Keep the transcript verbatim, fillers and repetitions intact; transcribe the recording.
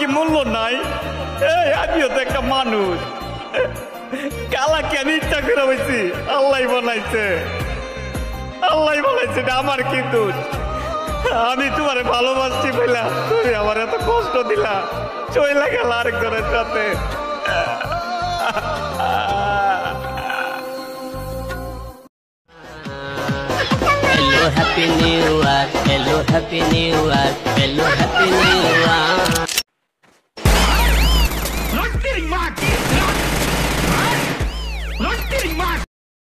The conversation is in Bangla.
কি মূল্য নাই? এই আমিও তো একটা মানুষ। কালা কি আমি ইচ্ছা করে হয়েছি? আল্লাহ বানাইছে, আল্লাহ বানাইছে, এটা আমার কি দোষ? আমি তোমারে ভালোবাসছি বইলা তুমি আমার এত কষ্ট দিলা, চইলা গেল আরেকজনের সাথে। Hello, happy new year. Hello, happy new year. Hello, happy new year.